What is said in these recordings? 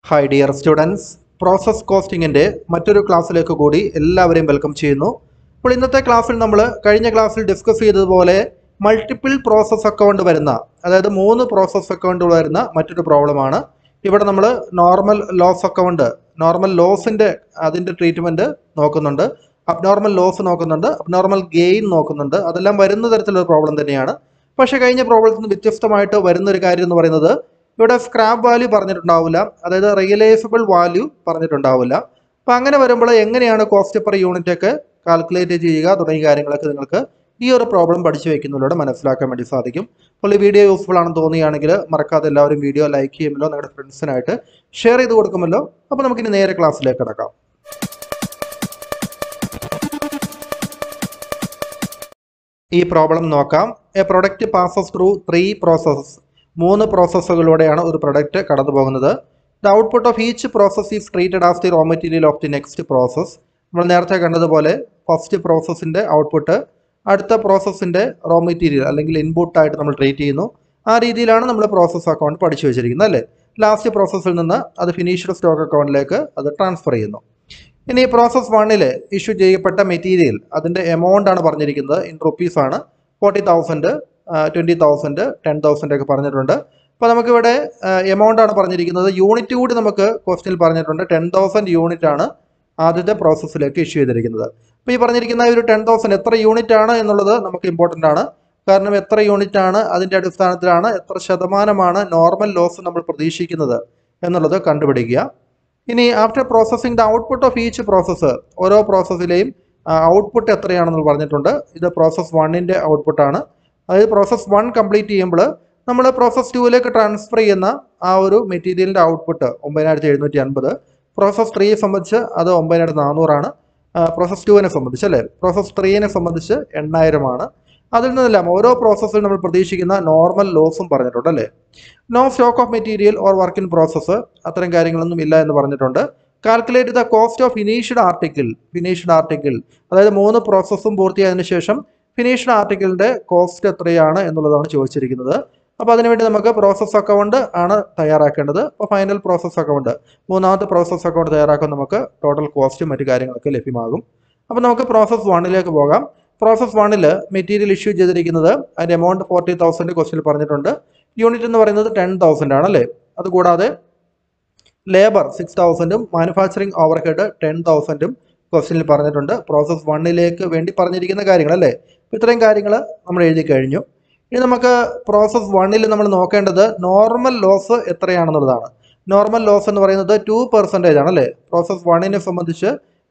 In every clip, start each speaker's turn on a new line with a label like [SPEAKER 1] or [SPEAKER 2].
[SPEAKER 1] Hi dear students, process കോസ്റ്റിംഗിൻ്റെ മറ്റൊരു ക്ലാസ്സിലേക്ക് കൂടി എല്ലാവരെയും വെൽക്കം ചെയ്യുന്നു. അപ്പോൾ ഇന്നത്തെ ക്ലാസ്സിൽ നമ്മൾ കഴിഞ്ഞ ക്ലാസ്സിൽ ഡിസ്കസ് ചെയ്തതുപോലെ മൾട്ടിപ്പിൾ പ്രോസസ് അക്കൗണ്ട് വരുന്ന, അതായത് 3 പ്രോസസ് അക്കൗണ്ടുകൾ വരുന്ന മറ്റൊരു പ്രോബ്ലമാണ്. ഇവിടെ നമ്മൾ നോർമൽ ലോസ് അക്കൗണ്ട്, നോർമൽ ലോസിൻ്റെ അതിൻ്റെ ട്രീറ്റ്മെൻറ്റ് നോക്കുന്നുണ്ട്, അബ്നോർമൽ ലോസ് നോക്കുന്നുണ്ട്, അബ്നോർമൽ ഗെയിൻ നോക്കുന്നുണ്ട്. അതെല്ലാം വരുന്ന തരത്തിലുള്ള പ്രോബ്ലം തന്നെയാണ്. പക്ഷേ കഴിഞ്ഞ പ്രോബ്ലത്തിൽ നിന്ന് വ്യത്യസ്തമായിട്ട് വരുന്നൊരു കാര്യം എന്ന് പറയുന്നത്, ഇവിടെ സ്ക്രാപ്പ് വാല്യൂ പറഞ്ഞിട്ടുണ്ടാവില്ല, അതായത് റിയലൈസബിൾ വാല്യൂ പറഞ്ഞിട്ടുണ്ടാവില്ല. അപ്പോൾ അങ്ങനെ വരുമ്പോൾ എങ്ങനെയാണ് കോസ്റ്റ് പെർ യൂണിറ്റ് ഒക്കെ കാൽക്കുലേറ്റ് ചെയ്യുക തുടങ്ങിയ കാര്യങ്ങളൊക്കെ നിങ്ങൾക്ക് ഈ ഒരു പ്രോബ്ലം പഠിച്ചു വയ്ക്കുന്നതിലൂടെ മനസ്സിലാക്കാൻ വേണ്ടി സാധിക്കും. അപ്പോൾ ഈ വീഡിയോ യൂസ്ഫുൾ ആണെന്ന് തോന്നുകയാണെങ്കിൽ മറക്കാതെ എല്ലാവരും വീഡിയോ ലൈക്ക് ചെയ്യുമല്ലോ, നിങ്ങളുടെ ഫ്രണ്ട്സിനായിട്ട് ഷെയർ ചെയ്ത് കൊടുക്കുമല്ലോ. അപ്പോൾ നമുക്കിനി നേരെ ക്ലാസ്സിലേക്ക് കിടക്കാം. ഈ പ്രോബ്ലം നോക്കാം. A product passes through 3 processes. 3 പ്രോസസ്സുകളിലൂടെയാണ് ഒരു പ്രൊഡക്റ്റ് കടന്നു പോകുന്നത്. The output of each process is treated as the raw material of the next process. നമ്മൾ നേരത്തെ കണ്ടതുപോലെ ഫസ്റ്റ് പ്രോസസ്സിൻ്റെ ഔട്ട്പുട്ട് അടുത്ത പ്രോസസ്സിൻ്റെ റോ മെറ്റീരിയൽ അല്ലെങ്കിൽ ഇൻപുട്ടായിട്ട് നമ്മൾ ട്രീറ്റ് ചെയ്യുന്നു. ആ രീതിയിലാണ് നമ്മൾ പ്രോസസ് അക്കൗണ്ട് പഠിച്ചു വെച്ചിരിക്കുന്നത്, അല്ലേ? ലാസ്റ്റ് പ്രോസസ്സിൽ നിന്ന് അത് ഫിനിഷ്ഡ് സ്റ്റോക്ക് അക്കൗണ്ടിലേക്ക് അത് ട്രാൻസ്ഫർ ചെയ്യുന്നു. ഇനി പ്രോസസ് 1 ഇഷ്യൂ ചെയ്യപ്പെട്ട മെറ്റീരിയൽ അതിൻ്റെ എമൗണ്ട് ആണ് പറഞ്ഞിരിക്കുന്നത്. ഇൻ റുപ്പീസ് ആണ്. 40,000, 20,000, 10,000 ഒക്കെ പറഞ്ഞിട്ടുണ്ട്. അപ്പോൾ നമുക്കിവിടെ എമൗണ്ട് ആണ് പറഞ്ഞിരിക്കുന്നത്. യൂണിറ്റ് കൂടി നമുക്ക് ക്വസ്റ്റ്യനിൽ പറഞ്ഞിട്ടുണ്ട്. 10,000 യൂണിറ്റ് ആണ് ആദ്യത്തെ പ്രോസസ്സിലേക്ക് ഇഷ്യൂ ചെയ്തിരിക്കുന്നത്. അപ്പോൾ ഈ പറഞ്ഞിരിക്കുന്ന ഒരു 10,000 എത്ര യൂണിറ്റ് ആണ് എന്നുള്ളത് നമുക്ക് ഇമ്പോർട്ടൻ്റ് ആണ്. കാരണം എത്ര യൂണിറ്റ് ആണ്, അതിൻ്റെ അടിസ്ഥാനത്തിലാണ് എത്ര ശതമാനമാണ് നോർമൽ ലോസ് നമ്മൾ പ്രതീക്ഷിക്കുന്നത് എന്നുള്ളത് കണ്ടുപിടിക്കുക. ഇനി after processing the output of each process, ഓരോ പ്രോസസ്സിലെയും ഔട്ട്പുട്ട് എത്രയാണെന്ന് പറഞ്ഞിട്ടുണ്ട്. ഇത് പ്രോസസ് 1ൻ്റെ ഔട്ട്പുട്ടാണ്. അതായത് പ്രോസസ് 1 കംപ്ലീറ്റ് ചെയ്യുമ്പോൾ നമ്മൾ പ്രോസസ് 2ലേക്ക് ട്രാൻസ്ഫർ ചെയ്യുന്ന ആ ഒരു മെറ്റീരിയലിൻ്റെ ഔട്ട്പുട്ട് 9750. പ്രോസസ് 3യെ സംബന്ധിച്ച് അത് 9400 പ്രോസസ് 2നെ സംബന്ധിച്ച്, അല്ലേ? പ്രോസസ് 3നെ സംബന്ധിച്ച് 8000. അതിൽ നിന്നെല്ലാം ഓരോ പ്രോസസ്സിൽ നമ്മൾ പ്രതീക്ഷിക്കുന്ന നോർമൽ ലോസും പറഞ്ഞിട്ടുണ്ട്, അല്ലേ? No stock of material or work in process, അത്തരം കാര്യങ്ങളൊന്നും ഇല്ല എന്ന് പറഞ്ഞിട്ടുണ്ട്. Calculate the cost of finished article, അതായത് 3 പ്രോസസ്സും പൂർത്തിയായതിനു ശേഷം ഫിനിഷ്ഡ് ആർട്ടിക്കിളിൻ്റെ കോസ്റ്റ് എത്രയാണ് എന്നുള്ളതാണ് ചോദിച്ചിരിക്കുന്നത്. അപ്പോൾ അതിനുവേണ്ടി നമുക്ക് പ്രോസസ് അക്കൗണ്ട് ആണ് തയ്യാറാക്കേണ്ടത്. അപ്പോൾ ഫൈനൽ പ്രോസസ് അക്കൗണ്ട്, 3ാമത്തെ പ്രോസസ് അക്കൗണ്ട് തയ്യാറാക്കാൻ നമുക്ക് ടോട്ടൽ കോസ്റ്റും മറ്റു കാര്യങ്ങളൊക്കെ ലഭ്യമാകും. അപ്പോൾ നമുക്ക് പ്രോസസ് 1ലേക്ക് പോകാം. പ്രോസസ് 1 മെറ്റീരിയൽ ഇഷ്യൂ ചെയ്തിരിക്കുന്നത് അതിൻ്റെ എമൗണ്ട് 40,000 ക്വസ്റ്റ്യനിൽ പറഞ്ഞിട്ടുണ്ട്. യൂണിറ്റ് എന്ന് പറയുന്നത് 10,000 ആണല്ലേ? അതുകൂടാതെ ലേബർ 6,000ഉം മാനുഫാക്ചറിങ് ഓവർഹെഡ് 10,000ഉം ക്വസ്റ്റ്യനിൽ പറഞ്ഞിട്ടുണ്ട്. പ്രോസസ് 1ലേക്ക് വേണ്ടി പറഞ്ഞിരിക്കുന്ന കാര്യങ്ങൾ, അല്ലേ? ഇത്രയും കാര്യങ്ങൾ നമ്മൾ എഴുതി കഴിഞ്ഞു. ഇനി നമുക്ക് പ്രോസസ് 1 നമ്മൾ നോക്കേണ്ടത് നോർമൽ ലോസ് എത്രയാണെന്നുള്ളതാണ്. നോർമൽ ലോസ് എന്ന് പറയുന്നത് 2% ആണല്ലേ? പ്രോസസ് 1നെ സംബന്ധിച്ച്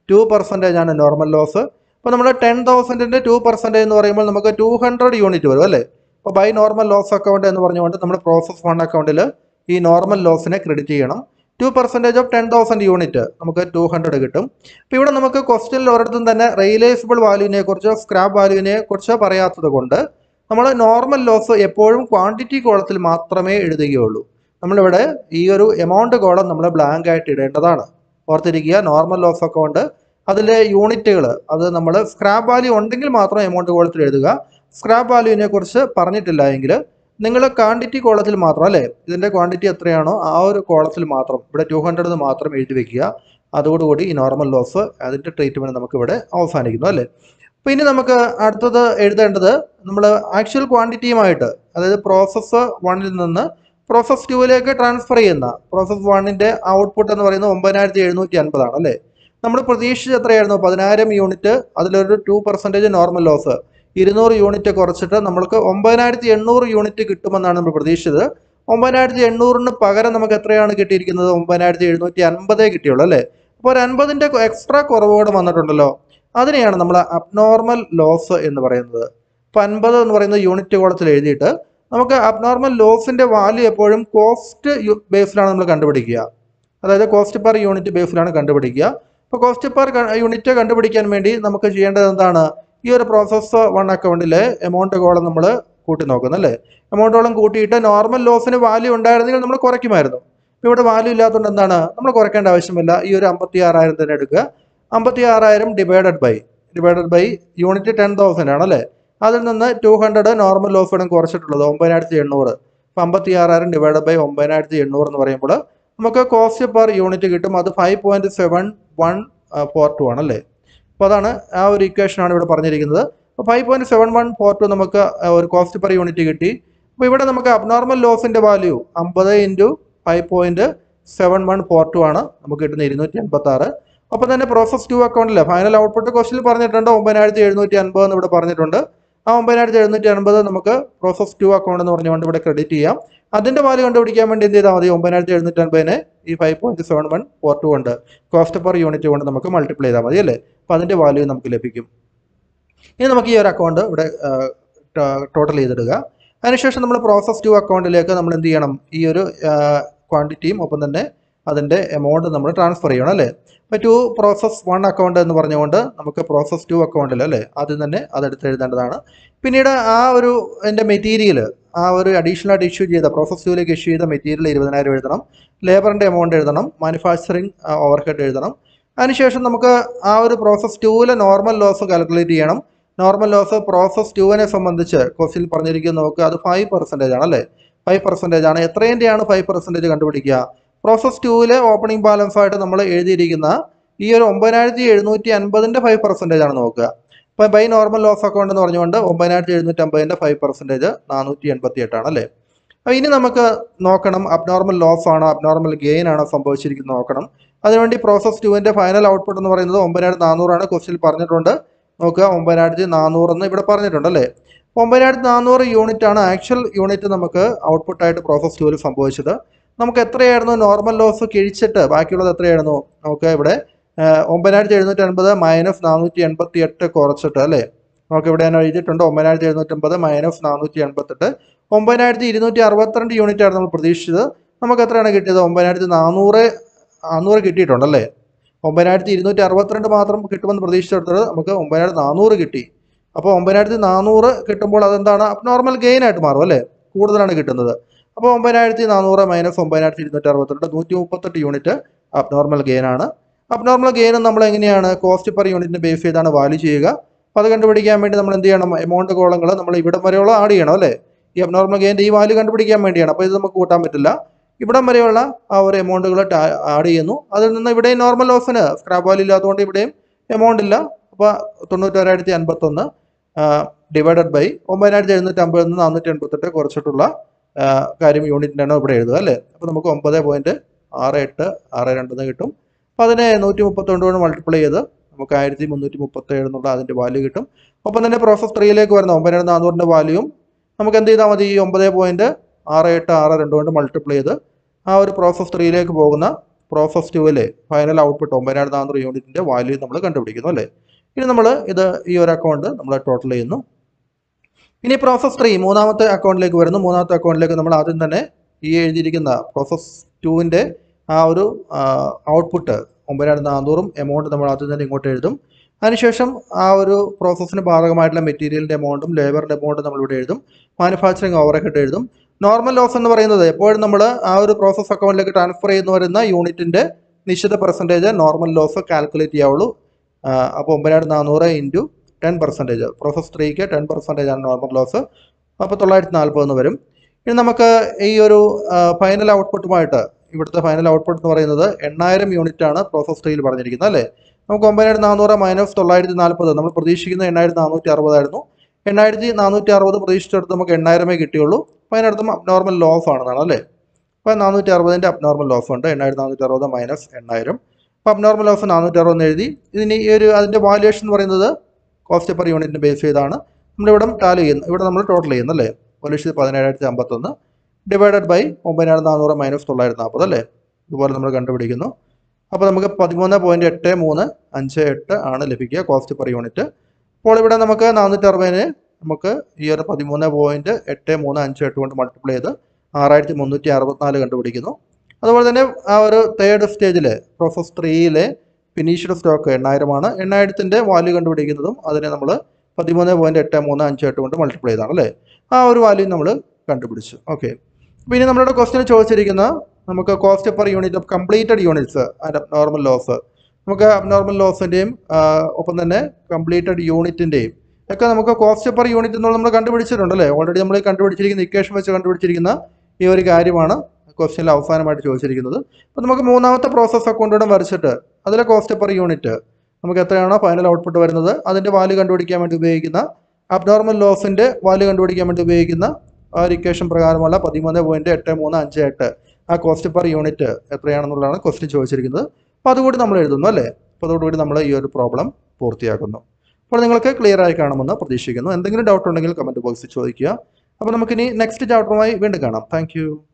[SPEAKER 1] 2% ആണ് നോർമൽ ലോസ്. അപ്പോൾ നമ്മൾ 10,000ൻ്റെ 2% എന്ന് പറയുമ്പോൾ നമുക്ക് 200 യൂണിറ്റ് വരും, അല്ലേ? അപ്പോൾ ബൈ നോർമൽ ലോസ് അക്കൗണ്ട് എന്ന് പറഞ്ഞുകൊണ്ട് നമ്മൾ പ്രോസസ് 1 അക്കൗണ്ടിൽ ഈ നോർമൽ ലോസിനെ ക്രെഡിറ്റ് ചെയ്യണം. 2% ഓഫ് 10,000 യൂണിറ്റ് നമുക്ക് 200 കിട്ടും. അപ്പോൾ ഇവിടെ നമുക്ക് ക്വസ്റ്റ്യനിൽ ഒരിടത്തും തന്നെ റിയലൈസബിൾ വാല്യൂവിനെ കുറിച്ചോ സ്ക്രാപ്പ് വാല്യൂവിനെ കുറിച്ചോ പറയാത്തത് കൊണ്ട് നമ്മൾ നോർമൽ ലോസ് എപ്പോഴും ക്വാണ്ടിറ്റി കോളത്തിൽ മാത്രമേ എഴുതുകയുള്ളൂ. നമ്മളിവിടെ ഈ ഒരു എമൗണ്ട് കോളം നമ്മൾ ബ്ലാങ്ക് ആയിട്ട് ഇടേണ്ടതാണ്. ഓർത്തിരിക്കുക, നോർമൽ ലോസ് അക്കൗണ്ട് അതിലെ യൂണിറ്റുകൾ അത് നമ്മൾ സ്ക്രാപ്പ് വാല്യൂ ഉണ്ടെങ്കിൽ മാത്രം എമൗണ്ട് കോളത്തിൽ എഴുതുക. സ്ക്രാപ്പ് വാല്യൂവിനെ കുറിച്ച് പറഞ്ഞിട്ടില്ല എങ്കിൽ നിങ്ങൾ ക്വാണ്ടിറ്റി കോളത്തിൽ മാത്രം, അല്ലേ? ഇതിൻ്റെ ക്വാണ്ടിറ്റി എത്രയാണോ ആ ഒരു കോളത്തിൽ മാത്രം ഇവിടെ 200 മാത്രം എഴുതി വെക്കുക. അതോടുകൂടി ഈ നോർമൽ ലോസ് അതിൻ്റെ ട്രീറ്റ്മെൻറ്റ് നമുക്കിവിടെ അവസാനിക്കുന്നു, അല്ലേ? അപ്പോൾ ഇനി നമുക്ക് അടുത്തത് എഴുതേണ്ടത് നമ്മൾ ആക്ച്വൽ ക്വാണ്ടിറ്റിയുമായിട്ട്, അതായത് പ്രോസസ്സ് 1ൽ നിന്ന് പ്രോസസ് 2ലേക്ക് ട്രാൻസ്ഫർ ചെയ്യുന്ന പ്രോസസ് 1ൻ്റെ ഔട്ട്പുട്ട് എന്ന് പറയുന്നത് 9750 ആണ്, അല്ലേ? നമ്മൾ പ്രതീക്ഷിച്ചത് എത്രയായിരുന്നു? 10,000 യൂണിറ്റ്, അതിലൊരു 2% നോർമൽ ലോസ്, 200 യൂണിറ്റ് കുറച്ചിട്ട് നമ്മൾക്ക് 9800 യൂണിറ്റ് കിട്ടുമെന്നാണ് നമ്മൾ പ്രതീക്ഷിച്ചത്. 9800ന് പകരം നമുക്ക് എത്രയാണ് കിട്ടിയിരിക്കുന്നത്? 9750 കിട്ടിയുള്ളൂ, അല്ലേ? അപ്പോൾ ഒരു 50ൻ്റെ എക്സ്ട്രാ കുറവുകൂടെ വന്നിട്ടുണ്ടല്ലോ. അതിനെയാണ് നമ്മൾ അബ്നോർമൽ ലോസ് എന്ന് പറയുന്നത്. അപ്പോൾ 50 എന്ന് പറയുന്നത് യൂണിറ്റ് കോളത്തിൽ എഴുതിയിട്ട് നമുക്ക് അബ്നോർമൽ ലോസിൻ്റെ വാല്യൂ എപ്പോഴും കോസ്റ്റ് ബേസിലാണ് നമ്മൾ കണ്ടുപിടിക്കുക. അതായത് കോസ്റ്റ് പെർ യൂണിറ്റ് ബേസിലാണ് കണ്ടുപിടിക്കുക. അപ്പോൾ കോസ്റ്റ് പെർ യൂണിറ്റ് കണ്ടുപിടിക്കാൻ വേണ്ടി നമുക്ക് ചെയ്യേണ്ടത് എന്താണ്? ഈ ഒരു പ്രോസസ് 1 അക്കൗണ്ടിലെ എമൗണ്ട് കോളം നമ്മൾ കൂട്ടി നോക്കുന്നു, അല്ലേ? എമൗണ്ട് കോളം കൂട്ടിയിട്ട് നോർമൽ ലോസിന് വാല്യൂ ഉണ്ടായിരുന്നെങ്കിൽ നമ്മൾ കുറയ്ക്കുമായിരുന്നു. ഇപ്പോൾ ഇവിടെ വാല്യൂ ഇല്ലാത്തതുകൊണ്ട് എന്താണ്, നമ്മൾ കുറയ്ക്കേണ്ട ആവശ്യമില്ല. ഈ ഒരു 56,000 തന്നെ എടുക്കുക. 56,000 ഡിവൈഡഡ് ബൈ യൂണിറ്റ് 10,000 ആണല്ലേ? അതിൽ നിന്ന് 200 നോർമൽ ലോസ് വേണം കുറച്ചിട്ടുള്ളത് 9800. അപ്പോൾ 56,000 ഡിവൈഡഡ് ബൈ 9800 എന്ന് പറയുമ്പോൾ നമുക്ക് കോസ്റ്റ് പെർ യൂണിറ്റ് കിട്ടും. അത് 5.7142 ആണല്ലേ. അപ്പോൾ അതാണ് ആ ഒരു ഇക്വേഷനാണ് ഇവിടെ പറഞ്ഞിരിക്കുന്നത്. അപ്പോൾ 5.7142 നമുക്ക് ഒരു കോസ്റ്റ് പെർ യൂണിറ്റ് കിട്ടി. അപ്പോൾ ഇവിടെ നമുക്ക് അബ്നോർമൽ ലോസിൻ്റെ വാല്യൂ 50 ഇൻറ്റു 5.7142 ആണ് നമുക്ക് കിട്ടുന്ന 286. അപ്പോൾ തന്നെ പ്രോസസ് 2 അക്കൗണ്ടിൽ ഫൈനൽ ഔട്ട്പുട്ട് ക്വസ്റ്റിൽ പറഞ്ഞിട്ടുണ്ട് 9750 എന്ന് ഇവിടെ പറഞ്ഞിട്ടുണ്ട്. ആ 9750 നമുക്ക് പ്രോസസ് 2 അക്കൗണ്ട് എന്ന് പറഞ്ഞുകൊണ്ട് ഇവിടെ ക്രെഡിറ്റ് ചെയ്യാം. അതിൻ്റെ വാല്യൂ കണ്ടുപിടിക്കാൻ വേണ്ടി എന്ത് ചെയ്താൽ മതി? 9750 ഈ 5.7142 കൊണ്ട് കോസ്റ്റ് പെർ യൂണിറ്റ് കൊണ്ട് നമുക്ക് മൾട്ടിപ്ലൈ ചെയ്താൽ മതി അല്ലേ. അപ്പോൾ അതിൻ്റെ വാല്യൂ നമുക്ക് ലഭിക്കും. ഇനി നമുക്ക് ഈ ഒരു അക്കൗണ്ട് ഇവിടെ ടോട്ടൽ ചെയ്തിടുക. അതിനുശേഷം നമ്മൾ പ്രോസസ് 2 അക്കൗണ്ടിലേക്ക് നമ്മൾ എന്ത് ചെയ്യണം? ഈ ഒരു ക്വാണ്ടിറ്റിയും ഒപ്പം തന്നെ അതിൻ്റെ എമൗണ്ട് നമ്മൾ ട്രാൻസ്ഫർ ചെയ്യണം അല്ലേ. അപ്പോൾ 2 പ്രോസസ് 1 അക്കൗണ്ട് എന്ന് പറഞ്ഞുകൊണ്ട് നമുക്ക് പ്രോസസ് 2 അക്കൗണ്ടിൽ അല്ലേ ആദ്യം തന്നെ അതെടുത്ത് എഴുതേണ്ടതാണ്. പിന്നീട് ആ ഒരു എൻ്റെ മെറ്റീരിയൽ ആ ഒരു അഡീഷണൽ ആയിട്ട് ഇഷ്യൂ ചെയ്ത പ്രോസസ് 2ലേക്ക് ഇഷ്യൂ ചെയ്ത മെറ്റീരിയൽ 20,000 എഴുതണം. ലേബറിൻ്റെ എമൗണ്ട് എഴുതണം. മാനുഫാക്ചറിങ് ഓവർഹെഡ് എഴുതണം. അതിനുശേഷം നമുക്ക് ആ ഒരു പ്രോസസ് 2ലെ നോർമൽ ലോസ് കാൽക്കുലേറ്റ് ചെയ്യണം. നോർമൽ ലോസ് പ്രോസസ് 2നെ സംബന്ധിച്ച് ക്വസ്റ്റിൽ പറഞ്ഞിരിക്കുന്നത് നോക്കുക, അത് 5% ആണല്ലേ. 5% ആണ്. എത്രേൻ്റെയാണ് 5% കണ്ടുപിടിക്കുക? പ്രോസസ് 2ലെ ഓപ്പണിംഗ് ബാലൻസ് ആയിട്ട് നമ്മൾ എഴുതിയിരിക്കുന്ന ഈ ഒരു 9750ൻ്റെ 5% ആണ് നോക്കുക. അപ്പോൾ ബൈ നോർമൽ ലോസ് അക്കൗണ്ട് എന്ന് പറഞ്ഞുകൊണ്ട് 9750ൻ്റെ 5% 488 ആണല്ലേ. അപ്പോൾ ഇനി നമുക്ക് നോക്കണം അബ്നോർമൽ ലോസ് ആണോ അബ്നോർമൽ ഗെയിൻ ആണോ സംഭവിച്ചിരിക്കുന്നത് നോക്കണം. അതിനുവേണ്ടി പ്രോസസ് 2ൻ്റെ ഫൈനൽ ഔട്ട്പുട്ട് എന്ന് പറയുന്നത് 9400 ആണ്. ക്വസ്റ്റിൽ പറഞ്ഞിട്ടുണ്ട് നോക്കുക 9400 എന്ന് ഇവിടെ പറഞ്ഞിട്ടുണ്ടല്ലേ. 9400 യൂണിറ്റ് ആണ് ആക്ച്വൽ യൂണിറ്റ് നമുക്ക് ഔട്ട്പുട്ടായിട്ട് പ്രോസസ് 2ൽ സംഭവിച്ചത്. നമുക്ക് എത്രയായിരുന്നു നോർമൽ ലോസ് കിഴിച്ചിട്ട് ബാക്കിയുള്ളത് എത്രയായിരുന്നു? നമുക്ക് ഇവിടെ 9750 മൈനസ് 488 കുറച്ചിട്ട് അല്ലേ. നമുക്ക് ഇവിടെ ഞാൻ എഴുതിയിട്ടുണ്ട് 9750 മൈനസ് 488 9262 യൂണിറ്റ് ആണ് നമ്മൾ പ്രതീക്ഷിച്ചത്. നമുക്ക് എത്രയാണ് കിട്ടിയത്? 9400 കിട്ടിയിട്ടുണ്ടല്ലേ. 9262 മാത്രം കിട്ടുമെന്ന് പ്രതീക്ഷിച്ചെടുത്തത് നമുക്ക് 9400 കിട്ടി. അപ്പോൾ 9400 കിട്ടുമ്പോൾ അതെന്താണ്? അബ്നോർമൽ ഗെയിൻ ആയിട്ട് മാറും അല്ലേ, കൂടുതലാണ് കിട്ടുന്നത്. അപ്പോൾ 9400 മൈനസ് 9262 138 യൂണിറ്റ് അബ്നോർമൽ ഗെയിൻ ആണ്. അബ്നോർമൽ ഗെയിൻ നമ്മൾ എങ്ങനെയാണ് കോസ്റ്റ് പെർ യൂണിറ്റിന് ബേസ് ചെയ്താണ് വാല്യൂ ചെയ്യുക. അപ്പോൾ അത് കണ്ടുപിടിക്കാൻ വേണ്ടി നമ്മൾ എന്ത് ചെയ്യണം? എമൗണ്ട് കോളങ്ങൾ നമ്മൾ ഇവിടം വരെയുള്ള ആഡ് ചെയ്യണം അല്ലേ. ഈ അബ്നോർമൽ ഗെയിൻ്റെ ഈ വാല്യൂ കണ്ടുപിടിക്കാൻ വേണ്ടിയാണ്. അപ്പോൾ ഇത് നമുക്ക് കൂട്ടാൻ പറ്റില്ല. ഇവിടം വരെയുള്ള ആ ഒരു എമൗണ്ടുകൾ ആഡ് ചെയ്യുന്നു. അതിൽ നിന്ന് ഇവിടെയും നോർമൽ ലോസിന് സ്ക്രാപ്പ് വാല്യൂ ഇല്ലാത്തതുകൊണ്ട് ഇവിടെയും എമൗണ്ട് ഇല്ല. അപ്പോൾ 91,051 ഡിവൈഡഡ് ബൈ 9750 നിന്ന് 488 കുറച്ചിട്ടുള്ള കാര്യം യൂണിറ്റിൻ്റെ എണ്ണം ഇവിടെ എഴുതുക അല്ലേ. അപ്പോൾ നമുക്ക് 9.6862 കിട്ടും. അപ്പോൾ അതിനെ 132 കൊണ്ട് മൾട്ടിപ്ലൈ ചെയ്ത് നമുക്ക് 1337 എന്നുള്ള അതിൻ്റെ വാല്യൂ കിട്ടും. ഒപ്പം തന്നെ പ്രോസസ് 3ലേക്ക് വരുന്ന 9400ൻ്റെ വാല്യൂയും നമുക്ക് എന്ത് ചെയ്താൽ മതി? 9.6862 കൊണ്ട് മൾട്ടിപ്ലൈ ചെയ്ത് ആ ഒരു പ്രോസസ് 3ലേക്ക് പോകുന്ന പ്രോസസ് 2ലെ ഫൈനൽ ഔട്ട്പുട്ട് 9400 യൂണിറ്റിൻ്റെ വാല്യൂ നമ്മൾ കണ്ടുപിടിക്കുന്നു അല്ലേ. ഇനി നമ്മൾ ഈ ഒരു അക്കൗണ്ട് നമ്മൾ ടോട്ടൽ ചെയ്യുന്നു. ഇനി പ്രോസസ് 3 മൂന്നാമത്തെ അക്കൗണ്ടിലേക്ക് വരുന്നു. മൂന്നാമത്തെ അക്കൗണ്ടിലേക്ക് നമ്മൾ ആദ്യം തന്നെ ഈ എഴുതിയിരിക്കുന്ന പ്രോസസ് 2ൻ്റെ ആ ഒരു ഔട്ട്പുട്ട് 9400 എമൗണ്ട് നമ്മൾ ആദ്യം തന്നെ ഇങ്ങോട്ട് എഴുതും. അതിനുശേഷം ആ ഒരു പ്രോസസ്സിന് ബാധകമായിട്ടുള്ള മെറ്റീരിയലിൻ്റെ എമൗണ്ടും ലേബറിൻ്റെ എമൗണ്ടും നമ്മളിവിടെ എഴുതും. മാനുഫാക്ചറിങ് ഓവർഹെഡ് എഴുതും. നോർമൽ ലോസ് എന്ന് പറയുന്നത് എപ്പോഴും നമ്മൾ ആ ഒരു പ്രോസസ് അക്കൗണ്ടിലേക്ക് ട്രാൻസ്ഫർ ചെയ്യുന്ന വരുന്ന യൂണിറ്റിൻ്റെ നിശ്ചിത പെർസെൻറ്റേജ് നോർമൽ ലോസ് കാൽക്കുലേറ്റ് ചെയ്യാവുള്ളൂ. അപ്പോൾ 9400 ഇൻറ്റു 10%. പ്രോസസ് 3ക്ക് 10% ആണ് നോർമൽ ലോസ്. അപ്പോൾ 940 എന്ന് വരും. ഇനി നമുക്ക് ഈ ഒരു ഫൈനൽ ഔട്ട്പുട്ടുമായിട്ട് ഇവിടുത്തെ ഫൈനൽ ഔട്ട്പുട്ട് എന്ന് പറയുന്നത് 8000 യൂണിറ്റ് ആണ് പ്രോസസ് 3ൽ പറഞ്ഞിരിക്കുന്നത് അല്ലേ. നമുക്ക് 9400 മൈനസ് 940 നമ്മൾ പ്രതീക്ഷിക്കുന്നത് 8460 ആയിരുന്നു. 8460 പ്രതീക്ഷിച്ചെടുത്ത് നമുക്ക് 8000 കിട്ടിയുള്ളൂ. അപ്പോൾ അതിനടുത്തും അബ്നോർമൽ ലോസ് ആണെന്നാണ് അല്ലേ. അപ്പോൾ 460ൻ്റെ അബ്നോർമൽ ലോസ് ഉണ്ട്. 8460 മൈനസ് 8000. അപ്പോൾ അബ്നോർമൽ ലോസ് 460 എഴുതി. ഇതിന് ഈ ഒരു അതിൻ്റെ വാല്യുവേഷൻ എന്ന് പറയുന്നത് കോസ്റ്റ് പെർ യൂണിറ്റിന് ബേസ് ചെയ്താണ് നമ്മളിവിടെ ടാലി ചെയ്യുന്നത്. ഇവിടെ നമ്മൾ ടോട്ടൽ ചെയ്യുന്നു അല്ലേ. 1,17,051 ഡിവൈഡഡ് ബൈ 9400 മൈനസ് 940 അല്ലേ. ഇതുപോലെ നമ്മൾ കണ്ടുപിടിക്കുന്നു. അപ്പോൾ നമുക്ക് 13.8358 ആണ് ലഭിക്കുക കോസ്റ്റ് പെർ യൂണിറ്റ്. അപ്പോൾ ഇവിടെ നമുക്ക് 460 നമുക്ക് ഈ ഒരു 13.8358 കൊണ്ട് മൾട്ടിപ്ലൈ ചെയ്ത് 6364 കണ്ടുപിടിക്കുന്നു. അതുപോലെ തന്നെ ആ ഒരു തേർഡ് സ്റ്റേജിൽ പ്രോസസ് 3ലെ ഫിനിഷ്ഡ് സ്റ്റോക്ക് 8000 ആണ്. 8000ൻ്റെ വാല്യൂ കണ്ടുപിടിക്കുന്നതും അതിനെ നമ്മൾ 13.8358 കൊണ്ട് മൾട്ടിപ്ലൈ ചെയ്താണ് അല്ലേ. ആ ഒരു വാല്യൂ നമ്മൾ കണ്ടുപിടിച്ചു. ഓക്കെ. അപ്പോൾ ഇനി നമ്മളുടെ ക്വസ്റ്റ്യൻ ചോദിച്ചിരിക്കുന്ന നമുക്ക് cost per unit of completed units and abnormal loss, നമുക്ക് അബ്നോർമൽ ലോസിൻ്റെയും ഒപ്പം തന്നെ കംപ്ലീറ്റഡ് യൂണിറ്റിൻ്റെയും ഒക്കെ നമുക്ക് കോസ്റ്റ് പെർ യൂണിറ്റ് എന്നുള്ള നമ്മൾ കണ്ടുപിടിച്ചിട്ടുണ്ട് അല്ലേ. ഓൾറെഡി നമ്മൾ കണ്ടുപിടിച്ചിരിക്കുന്ന ഇക്വേഷൻ വെച്ച് കണ്ടുപിടിച്ചിരിക്കുന്ന ഈ ഒരു കാര്യമാണ് ക്വസ്റ്റ്യനിൽ അവസാനമായിട്ട് ചോദിച്ചിരിക്കുന്നത്. അപ്പോൾ നമുക്ക് മൂന്നാമത്തെ പ്രോസസ് അക്കൗണ്ടോടെ വരച്ചിട്ട് അതിലെ കോസ്റ്റ് പെർ യൂണിറ്റ് നമുക്ക് എത്രയാണോ ഫൈനൽ ഔട്ട്പുട്ട് വരുന്നത് അതിൻ്റെ വാല്യൂ കണ്ടുപിടിക്കാൻ വേണ്ടി ഉപയോഗിക്കുന്ന അബ്നോർമൽ ലോസിൻ്റെ വാല്യൂ കണ്ടുപിടിക്കാൻ വേണ്ടി ഉപയോഗിക്കുന്ന ആ ഒരു ഇക്വേഷൻ പ്രകാരമുള്ള 13.8358 ആ കോസ്റ്റ് പെർ യൂണിറ്റ് എത്രയാണെന്നുള്ളതാണ് ക്വസ്റ്റ്യൻ ചോദിച്ചിരിക്കുന്നത്. അപ്പോൾ അതുകൂടി നമ്മൾ എഴുതുന്നു അല്ലേ. അപ്പോൾ അതോടുകൂടി നമ്മൾ ഈ ഒരു പ്രോബ്ലം പൂർത്തിയാക്കുന്നു. അപ്പോൾ നിങ്ങൾക്ക് ക്ലിയർ ആയി കാണുമെന്ന് പ്രതീക്ഷിക്കുന്നു. എന്തെങ്കിലും ഡൗട്ട് ഉണ്ടെങ്കിൽ കമൻറ്റ് ബോക്സിൽ ചോദിക്കുക. അപ്പോൾ നമുക്കിനി നെക്സ്റ്റ് ചാപ്റ്ററുമായി വീണ്ടും കാണാം. താങ്ക്